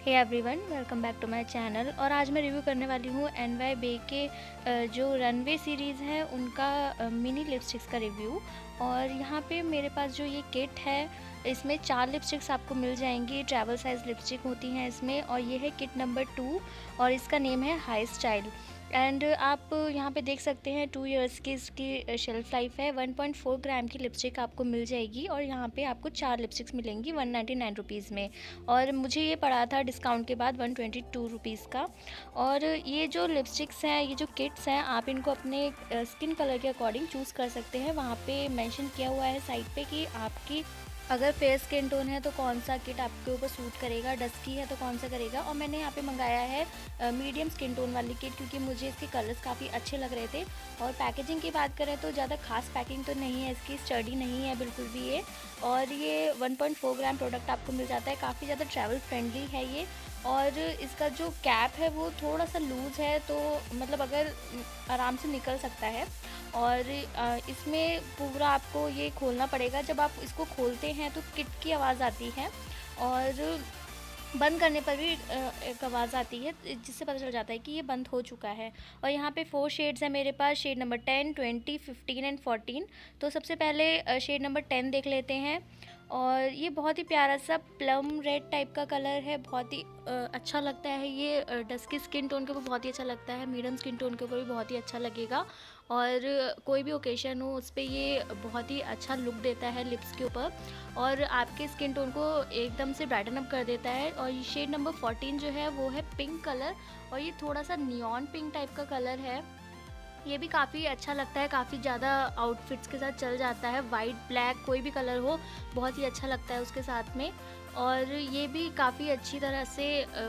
Hey everyone, welcome back to my channel. और आज मैं रिव्यू करने वाली हूँ NYBE के जो रनवे सीरीज़ है उनका मिनी लिपस्टिक्स का रिव्यू। और यहाँ पे मेरे पास जो ये किट है इसमें 4 लिपस्टिक्स आपको मिल जाएंगी। ट्रैवल साइज़ लिपस्टिक होती हैं इसमें, और ये है किट नंबर 2 और इसका नेम है हाई स्टाइल। एंड आप यहाँ पे देख सकते हैं 2 इयर्स की इसकी शेल्फ लाइफ है। 1.4 ग्राम की लिपस्टिक आपको मिल जाएगी और यहाँ पे आपको 4 लिपस्टिक्स मिलेंगी 199 रुपीज़ में। और मुझे ये पड़ा था डिस्काउंट के बाद 122 रुपीज़ का। और ये जो लिपस्टिक्स हैं, ये जो किट्स हैं, आप इनको अपने स्किन कलर के अकॉर्डिंग चूज़ कर सकते हैं। वहाँ पे मेंशन किया हुआ है साइड पे कि आपकी अगर फेयर स्किन टोन है तो कौन सा किट आपके ऊपर सूट करेगा, डस्की है तो कौन सा करेगा। और मैंने यहाँ पे मंगाया है मीडियम स्किन टोन वाली किट, क्योंकि मुझे इसके कलर्स काफ़ी अच्छे लग रहे थे। और पैकेजिंग की बात करें तो ज़्यादा खास पैकिंग तो नहीं है इसकी, स्टडी नहीं है बिल्कुल भी ये। और ये 1.4 ग्राम प्रोडक्ट आपको मिल जाता है, काफ़ी ज़्यादा ट्रैवल फ्रेंडली है ये। और इसका जो कैप है वो थोड़ा सा लूज़ है, तो मतलब अगर आराम से निकल सकता है। और इसमें पूरा आपको ये खोलना पड़ेगा। जब आप इसको खोलते हैं तो किट की आवाज़ आती है, और बंद करने पर भी एक आवाज़ आती है, जिससे पता चल जाता है कि ये बंद हो चुका है। और यहाँ पे 4 शेड्स हैं मेरे पास, शेड नंबर 10, 20, 15 एंड 14। तो सबसे पहले शेड नंबर 10 देख लेते हैं। और ये बहुत ही प्यारा सा प्लम रेड टाइप का कलर है, बहुत ही अच्छा लगता है ये। डस्की स्किन टोन के ऊपर बहुत ही अच्छा लगता है, मीडियम स्किन टोन के ऊपर भी बहुत ही अच्छा लगेगा। और कोई भी ओकेशन हो उस पर ये बहुत ही अच्छा लुक देता है लिप्स के ऊपर, और आपके स्किन टोन को एकदम से ब्राइटन अप कर देता है। और ये शेड नंबर 14 जो है वो है पिंक कलर, और ये थोड़ा सा नियॉन पिंक टाइप का कलर है। ये भी काफ़ी अच्छा लगता है, काफ़ी ज़्यादा आउटफिट्स के साथ चल जाता है। वाइट ब्लैक कोई भी कलर हो बहुत ही अच्छा लगता है उसके साथ में। और ये भी काफ़ी अच्छी तरह से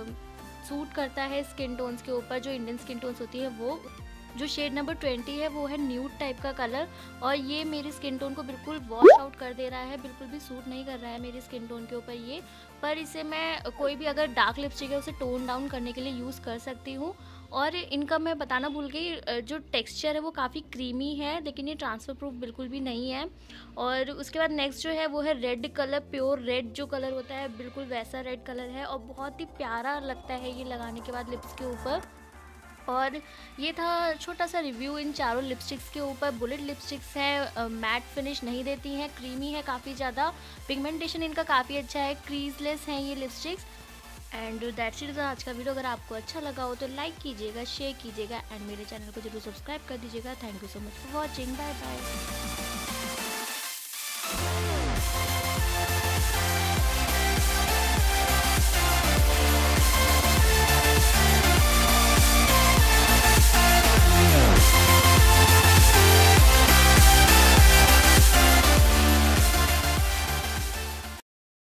सूट करता है स्किन टोन्स के ऊपर, जो इंडियन स्किन टोन्स होती है वो। जो शेड नंबर 20 है वो है न्यूड टाइप का कलर, और ये मेरी स्किन टोन को बिल्कुल वॉश आउट कर दे रहा है, बिल्कुल भी सूट नहीं कर रहा है मेरी स्किन टोन के ऊपर ये। पर इसे मैं कोई भी अगर डार्क लिपस्टिक है उसे टोन डाउन करने के लिए यूज़ कर सकती हूँ। और इनका मैं बताना भूल गई, जो टेक्सचर है वो काफ़ी क्रीमी है, लेकिन ये ट्रांसफ़र प्रूफ बिल्कुल भी नहीं है। और उसके बाद नेक्स्ट जो है वो है रेड कलर। प्योर रेड जो कलर होता है बिल्कुल वैसा रेड कलर है, और बहुत ही प्यारा लगता है ये लगाने के बाद लिप्स के ऊपर। और ये था छोटा सा रिव्यू इन चारों लिपस्टिक्स के ऊपर। बुलेट लिपस्टिक्स हैं, मैट फिनिश नहीं देती हैं, क्रीमी है काफ़ी ज़्यादा, पिगमेंटेशन इनका काफ़ी अच्छा है, क्रीजलेस हैं ये लिपस्टिक्स। एंड दैट्स इट आज का वीडियो। अगर आपको अच्छा लगा हो तो लाइक कीजिएगा, शेयर कीजिएगा, एंड मेरे चैनल को जरूर सब्सक्राइब कर दीजिएगा। Thank you so much for watching, bye bye.